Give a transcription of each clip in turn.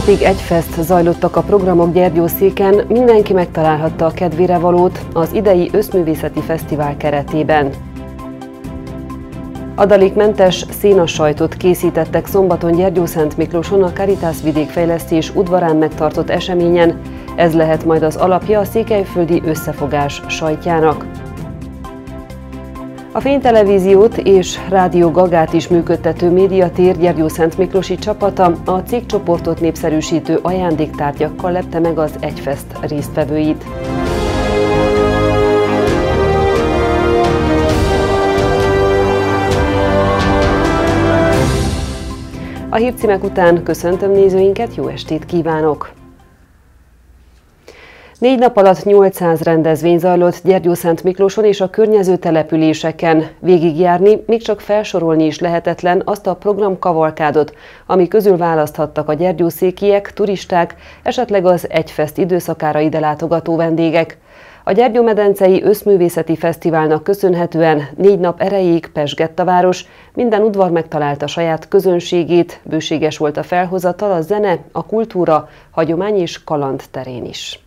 napig egyfest zajlottak a programok Gyergyószéken, mindenki megtalálhatta a kedvére valót az idei Összművészeti Fesztivál keretében. Adalékmentes szénasajtot készítettek szombaton Gyergyószentmiklóson a Caritas vidékfejlesztés udvarán megtartott eseményen, ez lehet majd az alapja a székelyföldi összefogás sajtjának. A Fénytelevíziót és Rádió Gagát is működtető Médiatér gyergyószentmiklósi csapata a cégcsoportot népszerűsítő ajándéktárgyakkal lepte meg az egyfest résztvevőit. A hírcímek után köszöntöm nézőinket, jó estét kívánok! 4 nap alatt 800 rendezvény zajlott Gyergyószentmiklóson és a környező településeken. Végigjárni, még csak felsorolni is lehetetlen azt a programkavalkádot, ami közül választhattak a gyergyószékiek, turisták, esetleg az egyfest időszakára ide látogató vendégek. A Gyergyómedencei Összművészeti Fesztiválnak köszönhetően 4 nap erejéig pezsgett a város, minden udvar megtalálta saját közönségét, bőséges volt a felhozatal a zene, a kultúra, hagyomány és kaland terén is.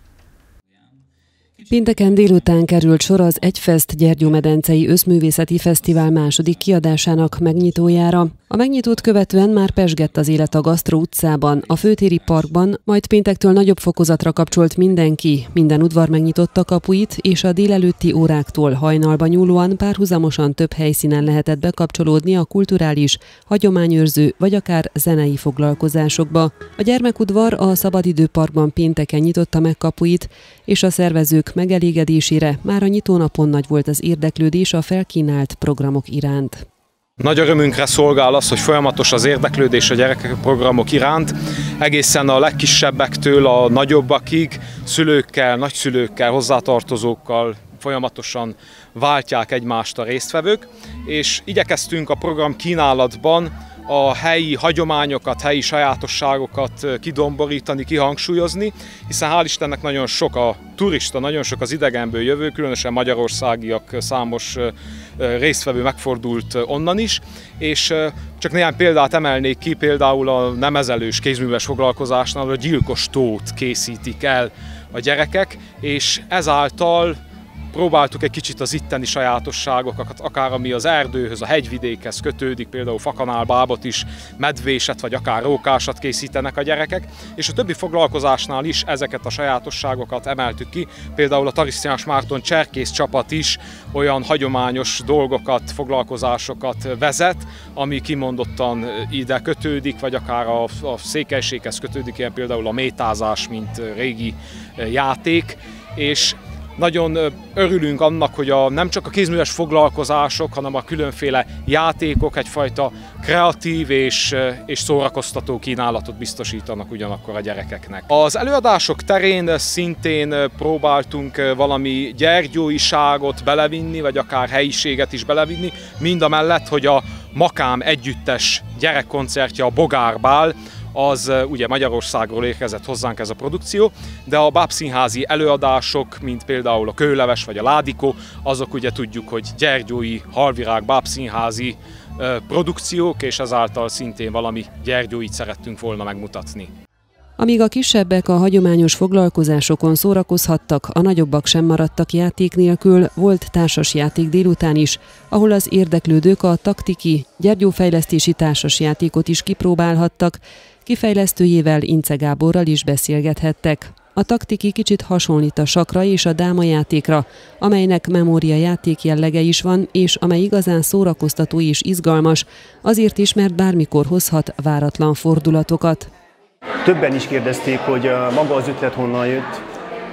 Pénteken délután került sor az egyfest Gyergyómedencei Összművészeti Fesztivál második kiadásának megnyitójára. A megnyitót követően már pezsgett az élet a Gasztró utcában, a Főtéri Parkban, majd péntektől nagyobb fokozatra kapcsolt mindenki. Minden udvar megnyitotta kapuit, és a délelőtti óráktól hajnalba nyúlóan párhuzamosan több helyszínen lehetett bekapcsolódni a kulturális, hagyományőrző vagy akár zenei foglalkozásokba. A gyermekudvar a Szabadidőparkban pénteken nyitotta meg kapuit, és a szervezők megelégedésére már a nyitónapon nagy volt az érdeklődés a felkínált programok iránt. Nagy örömünkre szolgál az, hogy folyamatos az érdeklődés a gyerekek programok iránt, egészen a legkisebbektől a nagyobbakig, szülőkkel, nagyszülőkkel, hozzátartozókkal folyamatosan váltják egymást a résztvevők, és igyekeztünk a program kínálatban a helyi hagyományokat, helyi sajátosságokat kidomborítani, kihangsúlyozni, hiszen hál' Istennek nagyon sok a turista, nagyon sok az idegenből jövő, különösen magyarországiak, számos résztvevő megfordult onnan is, és csak néhány példát emelnék ki, például a nemezelős kézműves foglalkozásnál a gyilkos tót készítik el a gyerekek, és ezáltal próbáltuk egy kicsit az itteni sajátosságokat, akár ami az erdőhöz, a hegyvidékhez kötődik, például fakanálbábot is, medvéset vagy akár rókásat készítenek a gyerekek, és a többi foglalkozásnál is ezeket a sajátosságokat emeltük ki, például a Tarisztiánus Márton cserkész csapat is olyan hagyományos dolgokat, foglalkozásokat vezet, ami kimondottan ide kötődik, vagy akár a székelységhez kötődik, ilyen például a métázás, mint régi játék, és nagyon örülünk annak, hogy nem csak a kézműves foglalkozások, hanem a különféle játékok egyfajta kreatív és szórakoztató kínálatot biztosítanak ugyanakkor a gyerekeknek. Az előadások terén szintén próbáltunk valami gyergyóiságot belevinni, vagy akár helyiséget is belevinni, mindamellett, hogy a Makám együttes gyerekkoncertje, a Bogárbál, az ugye Magyarországról érkezett hozzánk ez a produkció, de a bábszínházi előadások, mint például a Kőleves vagy a Ládikó, azok ugye tudjuk, hogy gyergyói Halvirág bábszínházi produkciók, és ezáltal szintén valami gyergyóit szerettünk volna megmutatni. Amíg a kisebbek a hagyományos foglalkozásokon szórakozhattak, a nagyobbak sem maradtak játék nélkül, volt társasjáték délután is, ahol az érdeklődők a taktiki, gyergyófejlesztési társasjátékot is kipróbálhattak, kifejlesztőjével, Ince Gáborral is beszélgethettek. A taktiki kicsit hasonlít a sakra és a dámajátékra, amelynek memóriajáték jellege is van, és amely igazán szórakoztató és izgalmas, azért is, mert bármikor hozhat váratlan fordulatokat. Többen is kérdezték, hogy maga az ötlet honnan jött,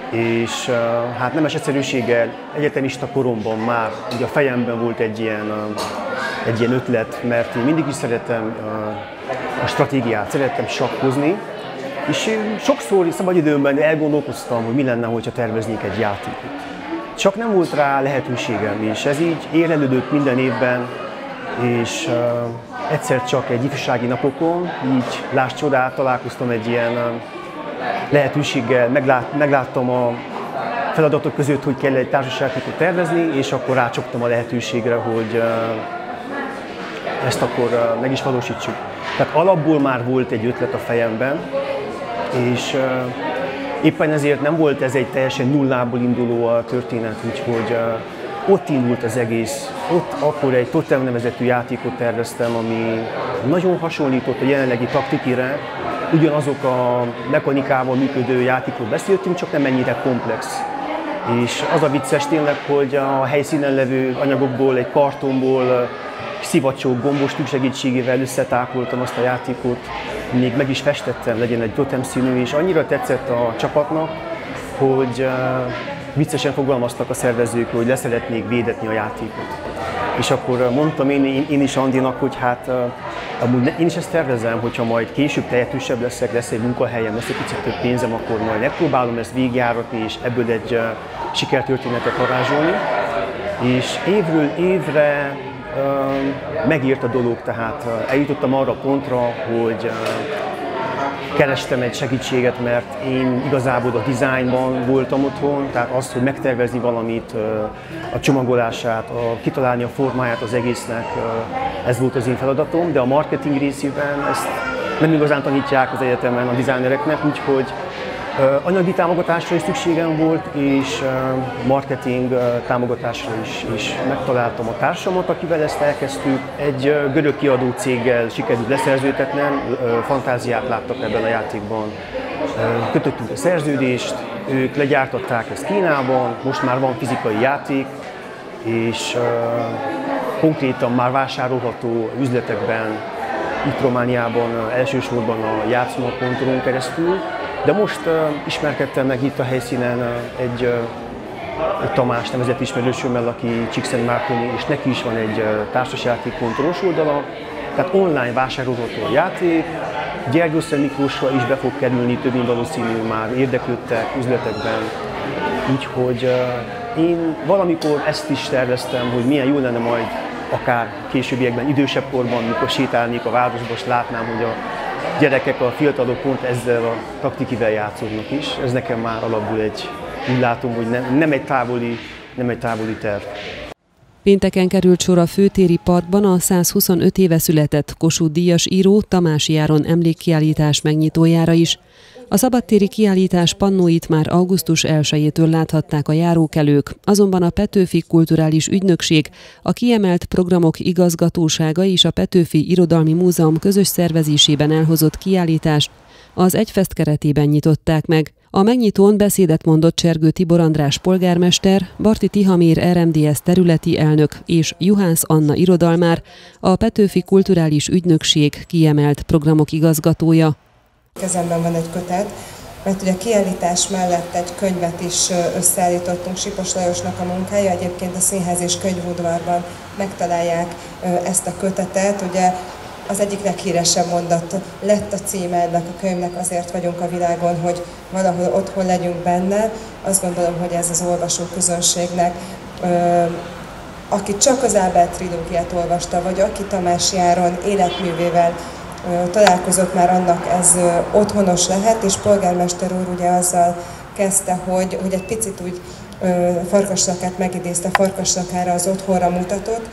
és hát nemes egyszerűséggel egyetemista koromban már ugye a fejemben volt egy ilyen ötlet, mert én mindig is szeretem a stratégiát, szerettem sakkozni, és sokszor szabadidőmben elgondolkoztam, hogy mi lenne, hogyha terveznék egy játékot. Csak nem volt rá lehetőségem, és ez így érlelődött minden évben, és egyszer csak egy ifjúsági napokon, így láss csodát, találkoztam egy ilyen lehetőséggel, megláttam a feladatok között, hogy kell egy társasjátékot tervezni, és akkor rácsaptam a lehetőségre, hogy ezt akkor meg is valósítsuk. Tehát alapból már volt egy ötlet a fejemben, És éppen ezért nem volt ez egy teljesen nullából induló a történet, úgyhogy ott indult az egész. Ott akkor egy Totem nevezetű játékot terveztem, ami nagyon hasonlított a jelenlegi taktikire. Ugyanazok a mechanikával működő játékról beszéltünk, csak nem ennyire komplex. És az a vicces tényleg, hogy a helyszínen levő anyagokból, egy kartonból, szivacsok, gombostűk segítségével összetákoltam azt a játékot. Még meg is festettem, legyen egy totem színű, és annyira tetszett a csapatnak, hogy viccesen fogalmaztak a szervezők, hogy leszeretnék védetni a játékot. És akkor mondtam én is Andinak, hogy hát amúgy én is ezt tervezem, hogyha majd később tehetősebb leszek, lesz egy munkahelyem, lesz egy picit több pénzem, akkor majd megpróbálom ezt végigjáratni, és ebből egy sikertörténetet varázsolni. És évről évre megírt a dolog, tehát eljutottam arra a pontra, hogy kerestem egy segítséget, mert én igazából a dizájnban voltam otthon, tehát azt, hogy megtervezni valamit, a csomagolását, kitalálni a formáját az egésznek, ez volt az én feladatom, de a marketing részében ezt nem igazán tanítják az egyetemen a designereknek, úgyhogy anyagi támogatásra is szükségem volt, és marketing támogatásra is megtaláltam a társamat, akivel ezt elkezdtük. Egy görög kiadó céggel sikerült leszerződtetnem, fantáziát láttak ebben a játékban. Kötöttünk a szerződést, ők legyártották ezt Kínában, most már van fizikai játék, és konkrétan már vásárolható üzletekben, itt Romániában elsősorban a játszma.ru-n keresztül. De most ismerkedtem meg itt a helyszínen egy Tamás nevezett ismerősömmel, aki Csíkszentmártoni, és neki is van egy társasjáték.ru-s oldala, tehát online vásárolható a játék, Gyergyószent Miklósra is be fog kerülni, több mint valószínű, már érdeklődtek üzletekben. Úgyhogy én valamikor ezt is terveztem, hogy milyen jó lenne majd akár későbbiekben, idősebb korban, mikor sétálnék a városba, és látnám, hogy a gyerekek, a fiatalok pont ezzel a taktikivel játszódnak is. Ez nekem már alapból úgy látom, hogy nem egy távoli terv. Pénteken került sor a Főtéri Parkban a 125 éve született Kossuth-díjas író Tamási Áron emlékkiállítás megnyitójára is. A szabadtéri kiállítás pannóit már augusztus 1-től láthatták a járókelők, azonban a Petőfi Kulturális Ügynökség, a kiemelt programok igazgatósága és a Petőfi Irodalmi Múzeum közös szervezésében elhozott kiállítást az Egyfest keretében nyitották meg. A megnyitón beszédet mondott Csergő Tibor András polgármester, Barti Tihamér RMDSZ területi elnök és Juhász Anna irodalmár, a Petőfi Kulturális Ügynökség kiemelt programok igazgatója. Kezemben van egy kötet, mert ugye a kiállítás mellett egy könyvet is összeállítottunk, Sipos Lajosnak a munkája, egyébként a Színház és Könyvudvarban megtalálják ezt a kötetet. Ugye az egyik leghíresebb mondat lett a címe ennek a könyvnek, azért vagyunk a világon, hogy valahol otthon legyünk benne. Azt gondolom, hogy ez az olvasóközönségnek, aki csak az Ábel trilógiát olvasta, vagy aki Tamási Áron életművével találkozott már, annak ez otthonos lehet, és polgármester úr ugye azzal kezdte, hogy egy picit úgy Farkaslakát megidézte, Farkaslakára, az otthonra mutatott.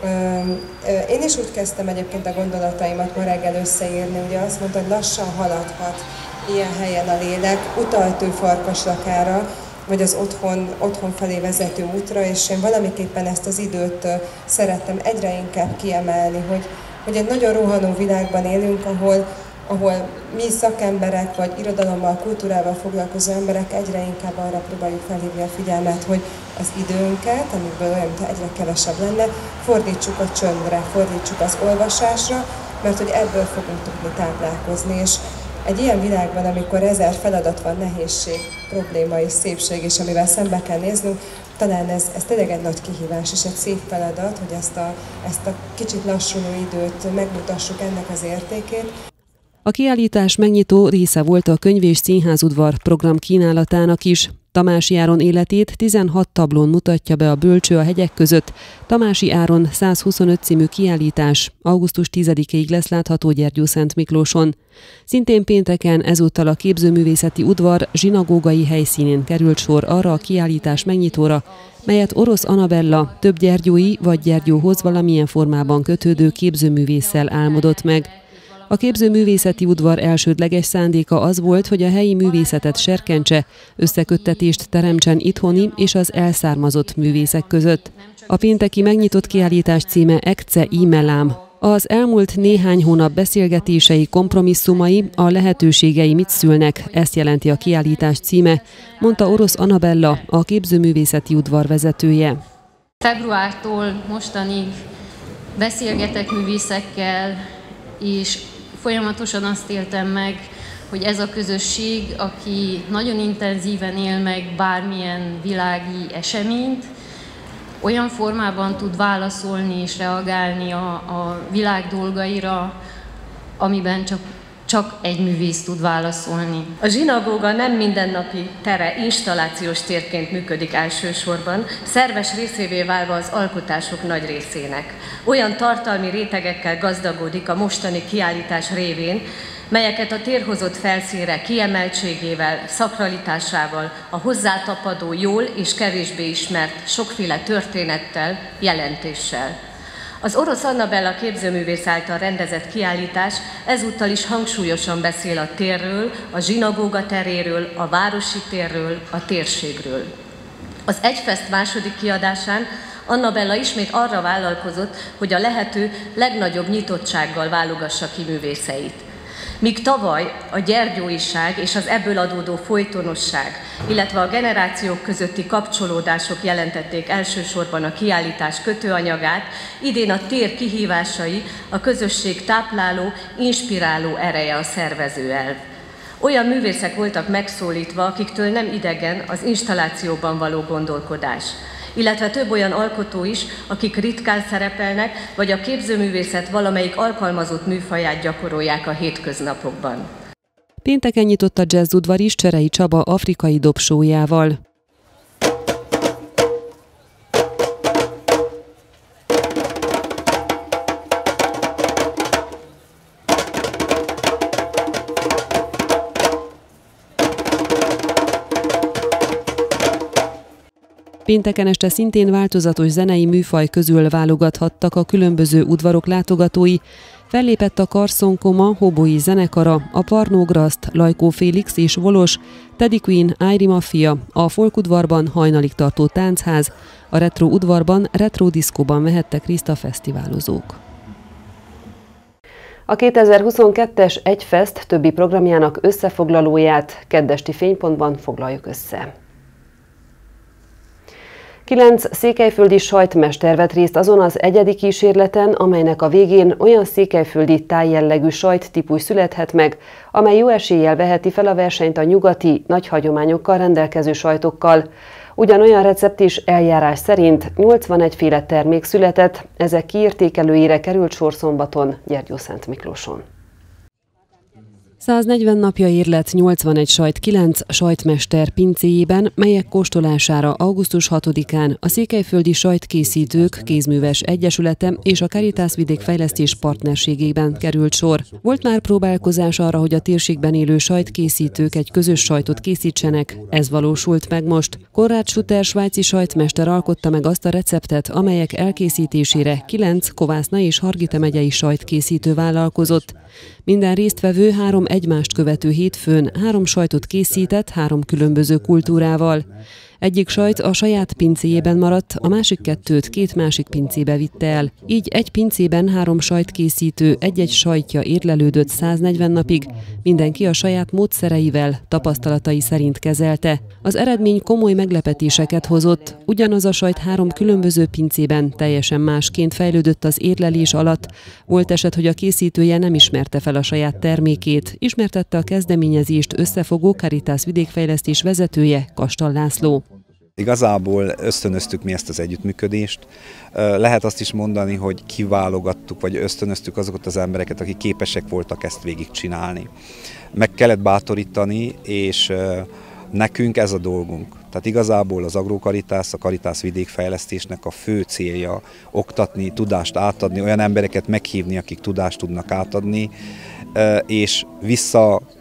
Én is úgy kezdtem egyébként a gondolataimat ma reggel összeírni, ugye azt mondta, hogy lassan haladhat ilyen helyen a lélek, utalt ő Farkaslakára, vagy az otthon felé vezető útra, és én valamiképpen ezt az időt szerettem egyre inkább kiemelni, hogy egy nagyon rohanó világban élünk, ahol mi szakemberek, vagy irodalommal, kultúrával foglalkozó emberek egyre inkább arra próbáljuk felhívni a figyelmet, hogy az időnket, amiből olyan, mintha egyre kevesebb lenne, fordítsuk a csöndre, fordítsuk az olvasásra, mert hogy ebből fogunk tudni táplálkozni. És egy ilyen világban, amikor 1000 feladat van, nehézség, probléma és szépség, és amivel szembe kell néznünk, talán ez tényleg egy nagy kihívás és egy szép feladat, hogy ezt a kicsit lassuló időt megmutassuk, ennek az értékét. A kiállítás megnyitó része volt a Könyv- és Színházudvar program kínálatának is. Tamási Áron életét 16 tablón mutatja be a Bölcső a hegyek között. Tamási Áron 125 című kiállítás augusztus 10-ig lesz látható Gyergyószent Miklóson. Szintén pénteken ezúttal a Képzőművészeti Udvar zsinagógai helyszínén került sor arra a kiállítás megnyitóra, melyet Orosz Anabella több gyergyói vagy Gyergyóhoz valamilyen formában kötődő képzőművésszel álmodott meg. A képzőművészeti udvar elsődleges szándéka az volt, hogy a helyi művészetet serkentse, összeköttetést teremtsen itthoni és az elszármazott művészek között. A pénteki megnyitott kiállítás címe Ecce Imelám. Az elmúlt néhány hónap beszélgetései, kompromisszumai, a lehetőségei mit szülnek, ezt jelenti a kiállítás címe, mondta Orosz Anabella, a képzőművészeti udvar vezetője. Februártól mostanig beszélgetek művészekkel, és folyamatosan azt éltem meg, hogy ez a közösség, aki nagyon intenzíven él meg bármilyen világi eseményt, olyan formában tud válaszolni és reagálni a világ dolgaira, amiben csak egy művész tud válaszolni. A zsinagóga nem mindennapi tere, installációs térként működik elsősorban, szerves részévé válva az alkotások nagy részének. Olyan tartalmi rétegekkel gazdagodik a mostani kiállítás révén, melyeket a tér hozott felszínre kiemeltségével, szakralitásával, a hozzátapadó jól és kevésbé ismert sokféle történettel, jelentéssel. Az Orosz Anabella képzőművész által rendezett kiállítás ezúttal is hangsúlyosan beszél a térről, a zsinagóga teréről, a városi térről, a térségről. Az Egyfest második kiadásán Anabella ismét arra vállalkozott, hogy a lehető legnagyobb nyitottsággal válogassa ki művészeit. Míg tavaly a gyergyóiság és az ebből adódó folytonosság, illetve a generációk közötti kapcsolódások jelentették elsősorban a kiállítás kötőanyagát, idén a tér kihívásai, a közösség tápláló, inspiráló ereje a szervezőelv. Olyan művészek voltak megszólítva, akiktől nem idegen az installációban való gondolkodás, illetve több olyan alkotó is, akik ritkán szerepelnek, vagy a képzőművészet valamelyik alkalmazott műfaját gyakorolják a hétköznapokban. Pénteken nyitott a jazzudvar is Cserei Csaba afrikai dobsójával. Pénteken este szintén változatos zenei műfaj közül válogathattak a különböző udvarok látogatói. Fellépett a Karszon-Koma hobói zenekara, a Parnógraszt, Lajkó Félix és Volos, Teddy Queen, Ájri Mafia, a folkudvarban hajnalig tartó táncház, a retro udvarban retro diszkóban vehettek részt a fesztiválozók. A 2022-es Egyfest többi programjának összefoglalóját keddesti Fénypontban foglaljuk össze. 9 székelyföldi sajtmester vett részt azon az egyedi kísérleten, amelynek a végén olyan székelyföldi tájjellegű sajttípus születhet meg, amely jó eséllyel veheti fel a versenyt a nyugati, nagy hagyományokkal rendelkező sajtokkal. Ugyanolyan recept és eljárás szerint 81 féle termék született, ezek kiértékelőire került sor szombaton Gyergyószentmiklóson. 140 napja érlett 81 sajt 9 sajtmester pincéjében, melyek kóstolására augusztus 6-án a Székelyföldi Sajtkészítők Kézműves Egyesülete és a Caritas Vidékfejlesztés partnerségében került sor. Volt már próbálkozás arra, hogy a térségben élő sajtkészítők egy közös sajtot készítsenek, ez valósult meg most. Konrad Schutter svájci sajtmester alkotta meg azt a receptet, amelyek elkészítésére 9 Kovászna és Hargita megyei sajtkészítő vállalkozott. Minden résztvevő 3 egymást követő hétfőn 3 sajtot készített 3 különböző kultúrával. Egyik sajt a saját pincéjében maradt, a másik 2-t 2 másik pincébe vitte el. Így egy pincében 3 sajtkészítő egy-egy sajtja érlelődött 140 napig, mindenki a saját módszereivel, tapasztalatai szerint kezelte. Az eredmény komoly meglepetéseket hozott, ugyanaz a sajt 3 különböző pincében teljesen másként fejlődött az érlelés alatt. Volt eset, hogy a készítője nem ismerte fel a saját termékét, ismertette a kezdeményezést összefogó Caritas Vidékfejlesztés vezetője, Kastal László. Igazából ösztönöztük mi ezt az együttműködést. Lehet azt is mondani, hogy kiválogattuk, vagy ösztönöztük azokat az embereket, akik képesek voltak ezt végigcsinálni. Meg kellett bátorítani, és nekünk ez a dolgunk. Tehát igazából az Agrokaritas, a Caritas vidékfejlesztésnek a fő célja oktatni, tudást átadni, olyan embereket meghívni, akik tudást tudnak átadni, és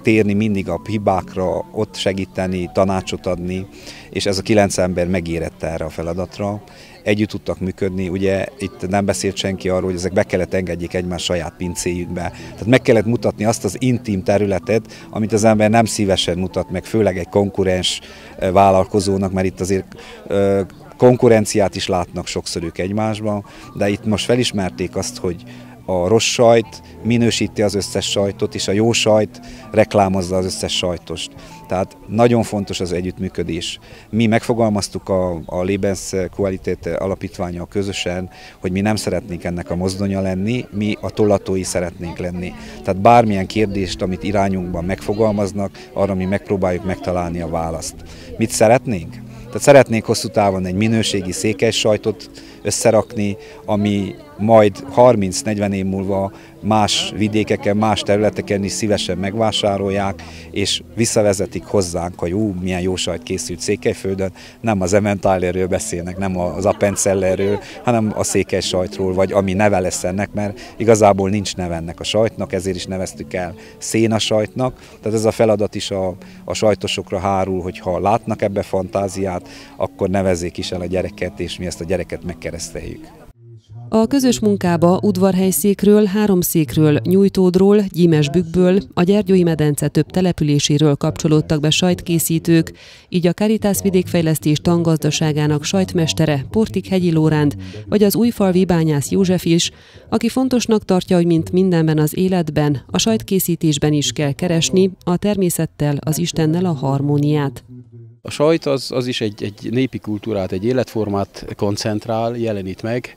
visszatérni mindig a hibákra, ott segíteni, tanácsot adni, és ez a 9 ember megérett erre a feladatra. Együtt tudtak működni, ugye itt nem beszélt senki arról, hogy ezek be kellett engedjék egymás saját pincéjükbe. Tehát meg kellett mutatni azt az intim területet, amit az ember nem szívesen mutat meg, főleg egy konkurens vállalkozónak, mert itt azért konkurenciát is látnak sokszor ők egymásban, de itt most felismerték azt, hogy a rossz sajt minősíti az összes sajtot, és a jó sajt reklámozza az összes sajtost. Tehát nagyon fontos az együttműködés. Mi megfogalmaztuk a Lebensqualität alapítvánnyal közösen, hogy mi nem szeretnénk ennek a mozdonya lenni, mi a tollatói szeretnénk lenni. Tehát bármilyen kérdést, amit irányunkban megfogalmaznak, arra mi megpróbáljuk megtalálni a választ. Mit szeretnénk? Tehát szeretnénk hosszú távon egy minőségi székelyssajtot összerakni, ami majd 30-40 év múlva más vidékeken, más területeken is szívesen megvásárolják, és visszavezetik hozzánk, hogy milyen jó sajt készült Székelyföldön. Nem az Emmentalerről beszélnek, nem az Appenzellerről, hanem a székelysajtról, vagy ami neve lesz ennek, mert igazából nincs neve ennek a sajtnak, ezért is neveztük el szénasajtnak. Tehát ez a feladat is a sajtosokra hárul, hogy ha látnak ebbe fantáziát, akkor nevezzék is el a gyereket, és mi ezt a gyereket megkereszteljük. A közös munkába udvarhelyszékről, háromszékről, nyújtódról, gyímesbükkből, a Gyergyói medence több településéről kapcsolódtak be sajtkészítők, így a Caritas vidékfejlesztés tangazdaságának sajtmestere, Portik Hegyi Lóránd, vagy az újfalvi Bányász József is, aki fontosnak tartja, hogy mint mindenben az életben, a sajtkészítésben is kell keresni a természettel, az Istennel a harmóniát. A sajt az is egy népi kultúrát, egy életformát koncentrál, jelenít meg,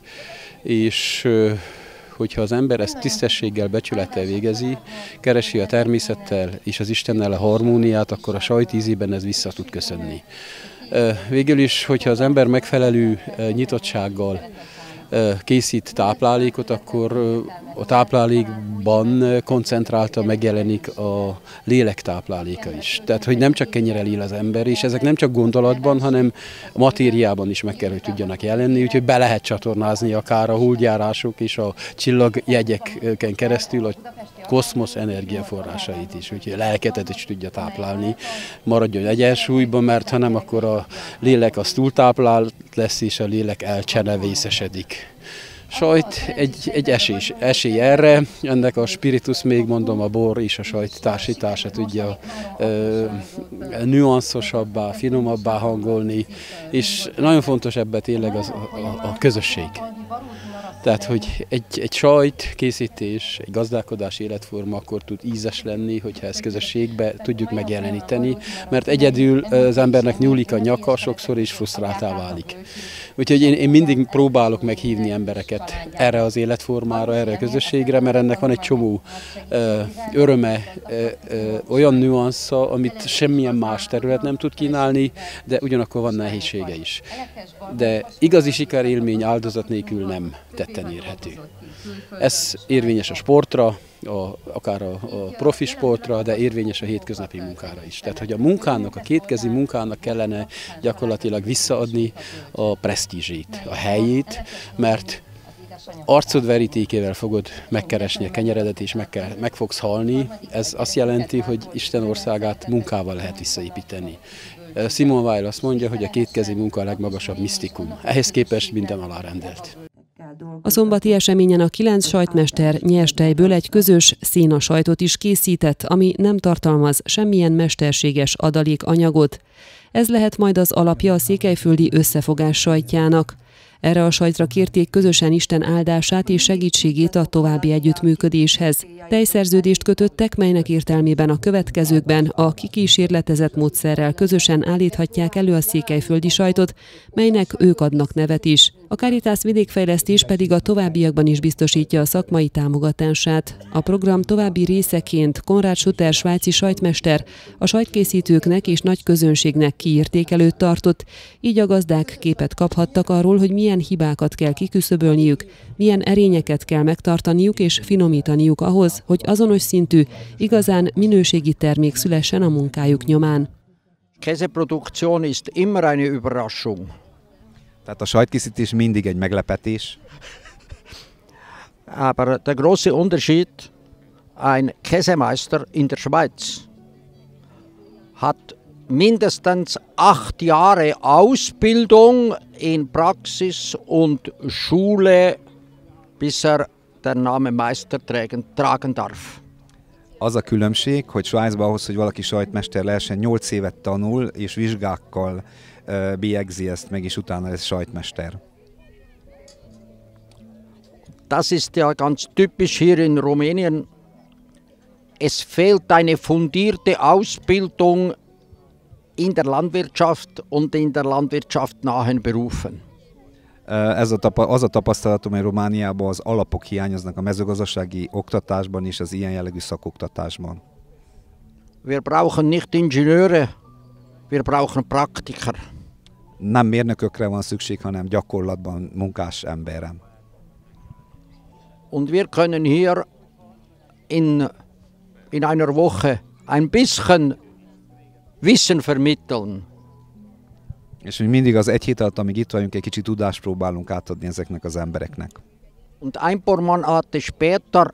és hogyha az ember ezt tisztességgel, becsülettel végezi, keresi a természettel és az Istennel a harmóniát, akkor a sajt ízében ez vissza tud köszönni. Végül is, hogyha az ember megfelelő nyitottsággal készít táplálékot, akkor a táplálékban koncentráltan megjelenik a lélek tápláléka is. Tehát, hogy nem csak kenyerrel él az ember, és ezek nem csak gondolatban, hanem a matériában is meg kell, hogy tudjanak jelenni, úgyhogy be lehet csatornázni akár a holdjárások és a csillagjegyeken keresztül a koszmosz energiaforrásait is, úgyhogy a lelketet is tudja táplálni, maradjon egyensúlyban, mert ha nem, akkor a lélek az túltáplált lesz, és a lélek elcsenevészesedik. Sajt egy esély erre, ennek a spiritus, még mondom, a bor és a sajt társítása tudja nüanszosabbá, finomabbá hangolni, és nagyon fontos ebben tényleg a közösség. Tehát, hogy egy sajt készítés, egy gazdálkodási életforma akkor tud ízes lenni, hogyha ezt közösségbe tudjuk megjeleníteni, mert egyedül az embernek nyúlik a nyaka, sokszor is frusztráltá válik. Úgyhogy én mindig próbálok meghívni embereket erre az életformára, erre a közösségre, mert ennek van egy csomó öröme, olyan nüansza, amit semmilyen más terület nem tud kínálni, de ugyanakkor van nehézsége is. De igazi sikerélmény áldozat nélkül nem tetten érhető. Ez érvényes a sportra, akár a profi sportra, de érvényes a hétköznapi munkára is. Tehát, hogy a munkának, a kétkezi munkának kellene gyakorlatilag visszaadni a presztízsét, a helyét, mert arcod verítékével fogod megkeresni a kenyeredet, és meg fogsz halni. Ez azt jelenti, hogy Isten országát munkával lehet visszaépíteni. Simone Weil azt mondja, hogy a kétkezi munka a legmagasabb misztikum. Ehhez képest minden alárendelt. A szombati eseményen a 9 sajtmester nyers tejből egy közös szénasajtot is készített, ami nem tartalmaz semmilyen mesterséges adalékanyagot. Ez lehet majd az alapja a székelyföldi összefogás sajtjának. Erre a sajtra kérték közösen Isten áldását és segítségét a további együttműködéshez. Tejszerződést kötöttek, melynek értelmében a következőkben a kikísérletezett módszerrel közösen állíthatják elő a székelyföldi sajtot, melynek ők adnak nevet is. A Caritas vidékfejlesztés pedig a továbbiakban is biztosítja a szakmai támogatását. A program további részeként Konrád Sutter svájci sajtmester a sajtkészítőknek és nagy közönségnek kiértékelőt tartott, így a gazdák képet kaphattak arról, hogy milyen hibákat kell kiküszöbölniük, milyen erényeket kell megtartaniuk és finomítaniuk ahhoz, hogy azonos szintű, igazán minőségi termék szülessen a munkájuk nyomán. Käseproduktion ist immer eine Überraschung. Tehát a sajtkészítés mindig egy meglepetés. Aber der große Unterschied, ein Käsemeister in der Schweiz hat mindestens 8 Jahre Ausbildung in Praxis und Schule, bis er den Namen Meister tragen darf. Az a különbség, hogy Svájcban ahhoz, hogy valaki sajtmester lehessen, 8 évet tanul, és vizsgákkal bélyegzi ezt meg, és utána lesz sajtmester. Das ist ja ganz typisch hier in Rumänien. Es fehlt eine fundierte Ausbildung in der Landwirtschaft und in der landwirtschaftnahen Berufen. Az a tapasztalatom, hogy Romániában az alapok hiányoznak a mezőgazdasági oktatásban és az ilyen jellegű szakoktatásban. Wir brauchen nicht Ingenieure, wir brauchen Praktiker. Nem mérnökökre van szükség, hanem gyakorlatban munkás emberre. Und wir können hier in einer Woche ein bisschen Wissen vermitteln. És mi mindig az egy hét alatt, amíg itt vagyunk, egy kicsit tudást próbálunk átadni ezeknek az embereknek. Und ein paar Monate später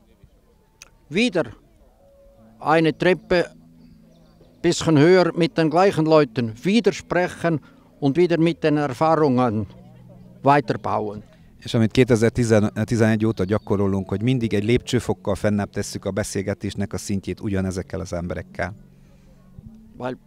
wieder eine Treppe bisschen höher mit den gleichen Leuten, wieder sprechen und wieder mit den Erfahrungen weiterbauen. És amit 2011 óta gyakorolunk, hogy mindig egy lépcsőfokkal fennebb tesszük a beszélgetésnek a szintjét ugyanezekkel az emberekkel. Weil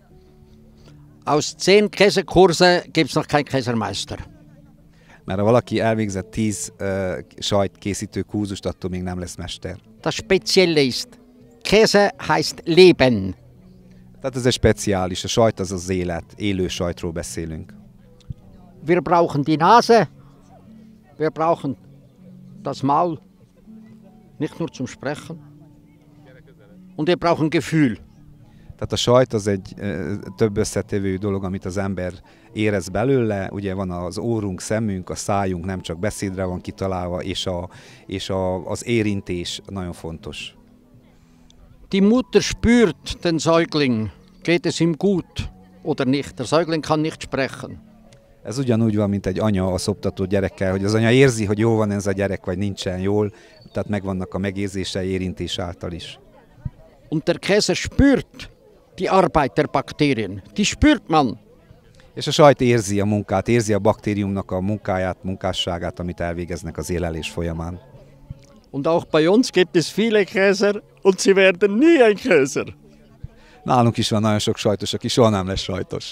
aus 10 Käsekurse gibt es noch keinen Käsermeister. Mert ha valaki elvégzett 10 sajtkészítő kurzust, attól még nem lesz mester. Das Spezielle ist, Käse heißt Leben. Tehát ez egy speciális, a sajt az az élet, élő sajtról beszélünk. Wir brauchen die Nase, wir brauchen das Maul, nicht nur zum Sprechen. Und wir brauchen Gefühl. Tehát a sajt az egy több összetevő dolog, amit az ember érez belőle. Ugye van az órunk, szemünk, a szájunk nem csak beszédre van kitalálva, és az érintés nagyon fontos. Die Mutter spürt den Säugling, geht es ihm gut oder nicht. Der Säugling kann nicht sprechen. Ez ugyanúgy van, mint egy anya a szoptató gyerekkel, hogy az anya érzi, hogy jól van ez a gyerek, vagy nincsen jól, tehát megvannak a megérzései érintés által is. Und der Käse spürt die Arbeit der Bakterien. Die spürt man. És a sajt érzi a munkát, érzi a baktériumnak a munkáját, munkásságát, amit elvégeznek az élelés folyamán. Und auch bei uns gibt es viele Käser und sie werden nie ein Käser. Nálunk is van nagyon sok sajtos, aki soha nem lesz sajtos.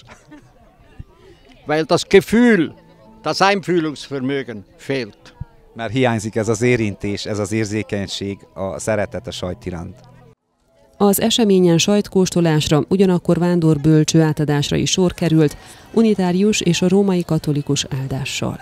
Weil das Gefühl, das Einfühlungsvermögen fehlt. Mert hiányzik ez az érintés, ez az érzékenység, a szeretet a sajt iránt. Az eseményen sajtkóstolásra, ugyanakkor vándorbölcső átadásra is sor került, unitárius és a római katolikus áldással.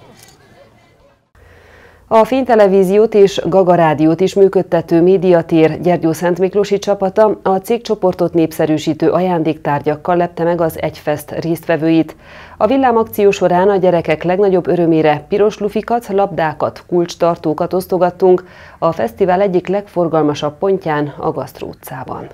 A Fénytelevíziót és Gaga Rádiót is működtető Médiatér Gyergyószentmiklósi csapata a cégcsoportot népszerűsítő ajándéktárgyakkal lepte meg az Egyfest résztvevőit. A villámakció során a gyerekek legnagyobb örömére piros lufikat, labdákat, kulcstartókat osztogattunk a fesztivál egyik legforgalmasabb pontján, a Gasztró utcában.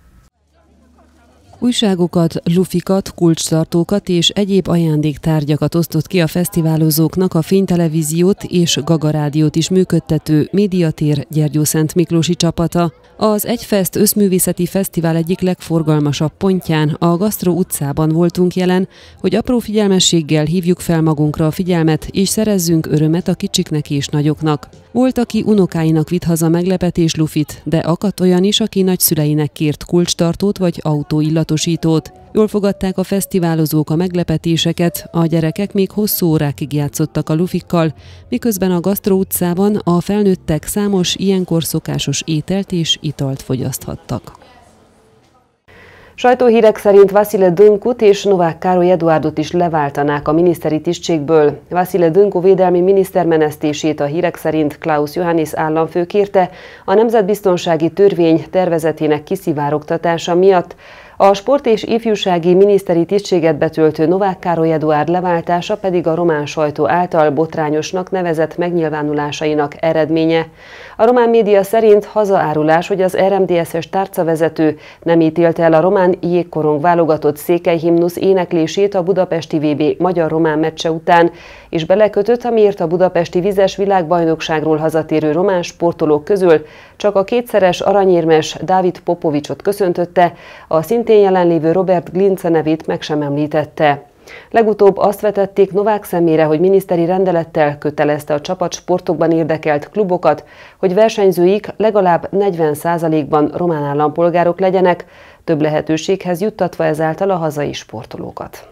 Újságokat, lufikat, kulcstartókat és egyéb ajándéktárgyakat osztott ki a fesztiválozóknak a Fénytelevíziót és Gaga Rádiót is működtető Médiatér Gyergyószentmiklósi csapata. Az Egyfest összművészeti fesztivál egyik legforgalmasabb pontján, a Gasztró utcában voltunk jelen, hogy apró figyelmességgel hívjuk fel magunkra a figyelmet, és szerezzünk örömet a kicsiknek és nagyoknak. Volt, aki unokáinak vitt haza meglepetés lufit, de akadt olyan is, aki nagyszüleinek kért kulcstartót vagy autóillatosítót. Jól fogadták a fesztiválozók a meglepetéseket, a gyerekek még hosszú órákig játszottak a lufikkal, miközben a Gasztró utcában a felnőttek számos ilyenkor szokásos ételt és italt fogyaszthattak. Sajtóhírek szerint Vasile Dânkut és Novák Károly Eduárdot is leváltanák a miniszteri tisztségből. Vasile Dânku védelmi miniszter menesztését a hírek szerint Klaus Johannis államfő kérte a nemzetbiztonsági törvény tervezetének kiszivárogtatása miatt. A sport és ifjúsági miniszteri tisztséget betöltő Novák Károly Eduárd leváltása pedig a román sajtó által botrányosnak nevezett megnyilvánulásainak eredménye. A román média szerint hazaárulás, hogy az RMDSZ-es tárcavezető nem ítélte el a román jégkorong válogatott székelyhimnusz éneklését a budapesti VB magyar-román meccse után, és belekötött, amiért a budapesti vizes világbajnokságról hazatérő román sportolók közül csak a kétszeres aranyérmes Dávid Popovicsot köszöntötte, a szintén jelenlévő Robert Glince nevét meg sem említette. Legutóbb azt vetették Novák szemére, hogy miniszteri rendelettel kötelezte a csapatsportokban érdekelt klubokat, hogy versenyzőik legalább 40%-ban román állampolgárok legyenek, több lehetőséghez juttatva ezáltal a hazai sportolókat.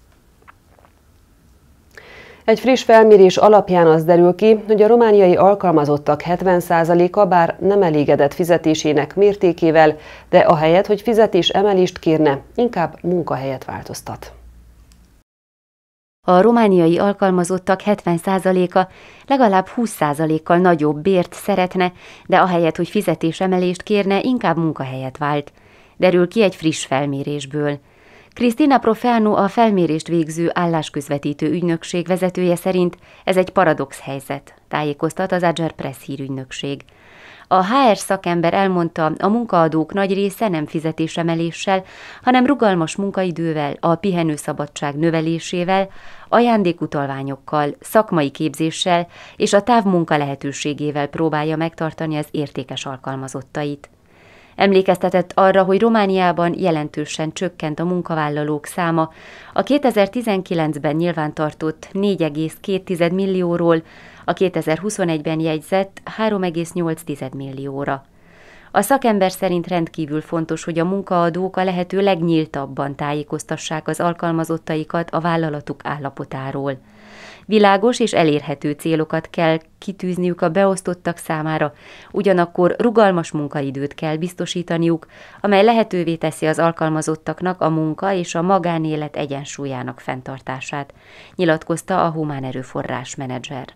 Egy friss felmérés alapján az derül ki, hogy a romániai alkalmazottak 70%-a bár nem elégedett fizetésének mértékével, de ahelyett, hogy fizetésemelést kérne, inkább munkahelyet változtat. A romániai alkalmazottak 70%-a legalább 20%-kal nagyobb bért szeretne, de ahelyett, hogy fizetésemelést kérne, inkább munkahelyet vált. Derül ki egy friss felmérésből. Cristina Profeanu, a felmérést végző állásközvetítő ügynökség vezetője szerint ez egy paradox helyzet, tájékoztat az Agerpress hírügynökség. A HR szakember elmondta, a munkaadók nagy része nem fizetésemeléssel, hanem rugalmas munkaidővel, a pihenőszabadság növelésével, ajándékutalványokkal, szakmai képzéssel és a távmunka lehetőségével próbálja megtartani az értékes alkalmazottait. Emlékeztetett arra, hogy Romániában jelentősen csökkent a munkavállalók száma, a 2019-ben nyilvántartott 4,2 millióról a 2021-ben jegyzett 3,8 millióra. A szakember szerint rendkívül fontos, hogy a munkaadók a lehető legnyíltabban tájékoztassák az alkalmazottaikat a vállalatuk állapotáról. Világos és elérhető célokat kell kitűzniük a beosztottak számára, ugyanakkor rugalmas munkaidőt kell biztosítaniuk, amely lehetővé teszi az alkalmazottaknak a munka és a magánélet egyensúlyának fenntartását, nyilatkozta a humán erőforrás menedzser.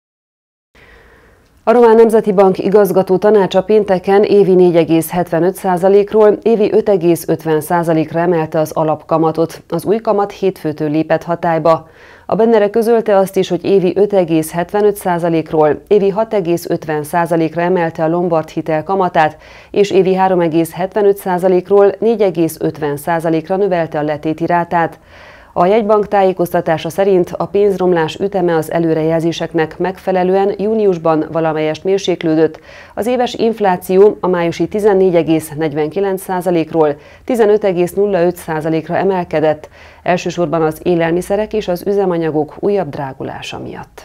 A Román Nemzeti Bank igazgató tanácsa pénteken évi 4,75%-ról évi 5,50%-ra emelte az alapkamatot. Az új kamat hétfőtől lépett hatályba. A Bennere közölte azt is, hogy évi 5,75%-ról évi 6,50%-ra emelte a Lombard hitel kamatát, és évi 3,75%-ról 4,50%-ra növelte a letéti rátát. A jegybank tájékoztatása szerint a pénzromlás üteme az előrejelzéseknek megfelelően júniusban valamelyest mérséklődött. Az éves infláció a májusi 14,49%-ról 15,05%-ra emelkedett, elsősorban az élelmiszerek és az üzemanyagok újabb drágulása miatt.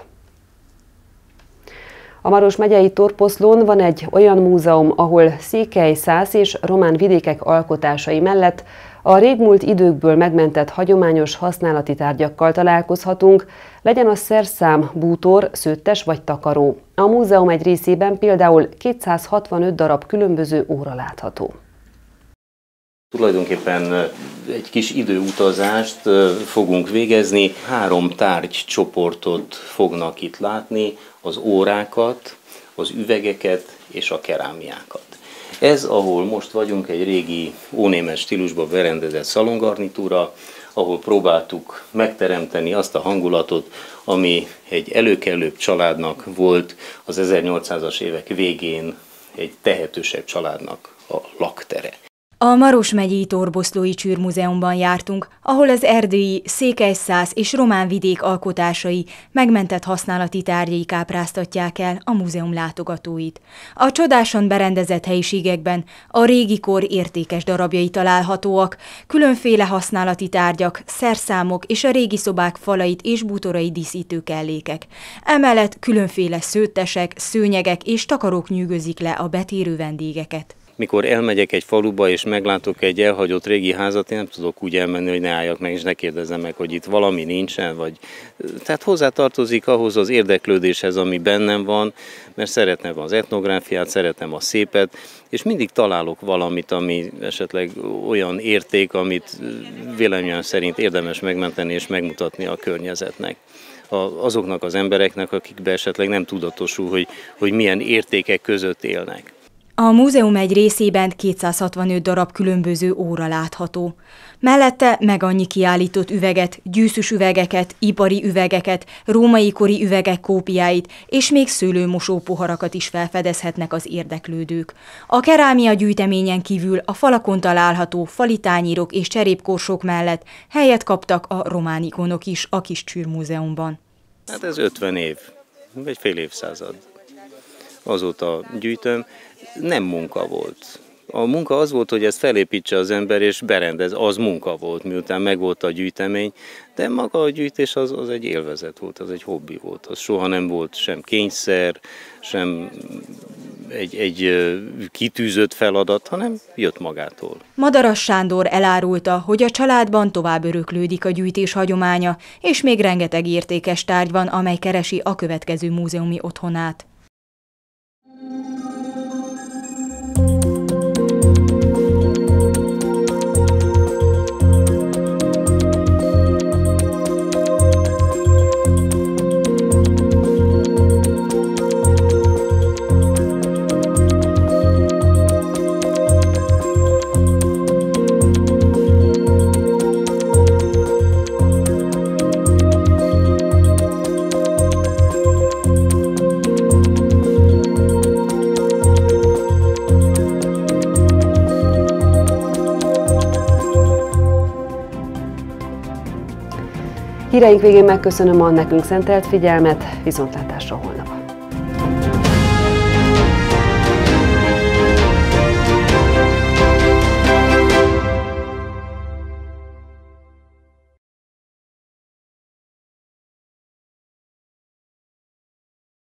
A Maros megyei Torposzlón van egy olyan múzeum, ahol székely, szász és román vidékek alkotásai mellett a régmúlt időkből megmentett hagyományos használati tárgyakkal találkozhatunk, legyen az szerszám, bútor, szőttes vagy takaró. A múzeum egy részében például 265 darab különböző óra látható. Tulajdonképpen egy kis időutazást fogunk végezni. 3 tárgycsoportot fognak itt látni, az órákat, az üvegeket és a kerámiákat. Ez, ahol most vagyunk, egy régi ónémes stílusban berendezett szalongarnitúra, ahol próbáltuk megteremteni azt a hangulatot, ami egy előkelőbb családnak volt az 1800-as évek végén egy tehetősebb családnak a laktere. A Maros megyei Torboszlói Csűrmúzeumban jártunk, ahol az erdélyi, székelyszász és román vidék alkotásai, megmentett használati tárgyai ábráztatják el a múzeum látogatóit. A csodásan berendezett helyiségekben a régi kor értékes darabjai találhatóak, különféle használati tárgyak, szerszámok és a régi szobák falait és bútorai díszítő kellékek. Emellett különféle szőttesek, szőnyegek és takarók nyűgözik le a betérő vendégeket. Mikor elmegyek egy faluba és meglátok egy elhagyott régi házat, én nem tudok úgy elmenni, hogy ne álljak meg és ne kérdezzem meg, hogy itt valami nincsen, vagy... Tehát hozzátartozik ahhoz az érdeklődéshez, ami bennem van, mert szeretem az etnográfiát, szeretem a szépet, és mindig találok valamit, ami esetleg olyan érték, amit véleményem szerint érdemes megmenteni és megmutatni a környezetnek. Azoknak az embereknek, akikben esetleg nem tudatosul, hogy milyen értékek között élnek. A múzeum egy részében 265 darab különböző óra látható. Mellette meg annyi kiállított üveget, gyűszűs üvegeket, ipari üvegeket, római kori üvegek kópiáit és még szőlőmosó poharakat is felfedezhetnek az érdeklődők. A kerámia gyűjteményen kívül a falakon található fali tányérok és cserépkorsók mellett helyet kaptak a román ikonok is a kis Csűrmúzeumban. Hát ez 50 év, vagy fél évszázad. Azóta gyűjtöm. nem munka volt. A munka az volt, hogy ezt felépítse az ember és berendez, az munka volt, miután megvolt a gyűjtemény, de maga a gyűjtés az egy élvezet volt, az egy hobbi volt. Az soha nem volt sem kényszer, sem egy kitűzött feladat, hanem jött magától. Madaras Sándor elárulta, hogy a családban tovább öröklődik a gyűjtés hagyománya, és még rengeteg értékes tárgy van, amely keresi a következő múzeumi otthonát. Híreink végén megköszönöm a nekünk szentelt figyelmet, viszontlátásra holnap!